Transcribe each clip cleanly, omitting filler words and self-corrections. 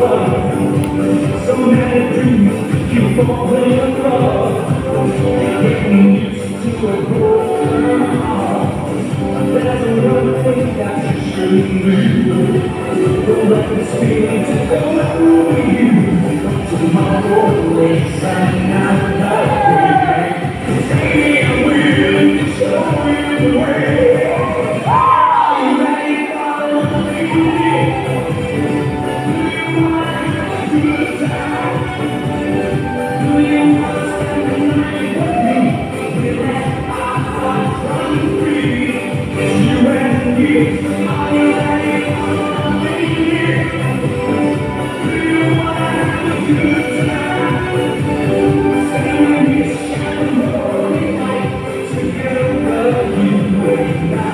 So many dreams keep falling apart. Getting used to a broken heart. There's another thing that you shouldn't do. Don't let this feeling to go over you. Tomorrow waits and I'm not waiting. Baby, I'm willing to show you the way. Are you ready for the beginning? Do you want a good time? Do you want to spend the night with me? We let our hearts run free. You and me. Are you ready for the beginning? Do you want to have a good time? Stay with me, shine the morning light. Together, you and I.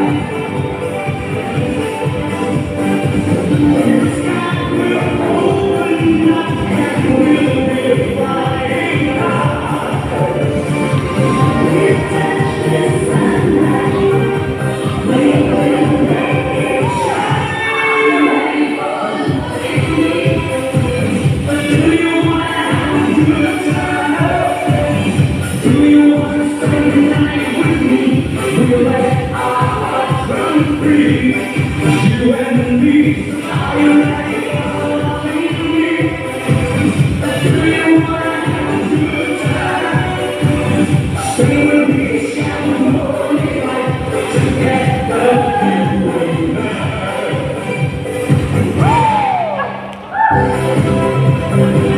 The sky will open up and we'll be flying high. We touch the sunlight, we will make it shine. Ready for the picnic? But do you want to have a good time? Do you want to spend the night with me? We'll let our hearts run free. You and me. Are you ready for the picnic? But do you want to have a good time? Stay with me, shine the morning light. Together, you and I.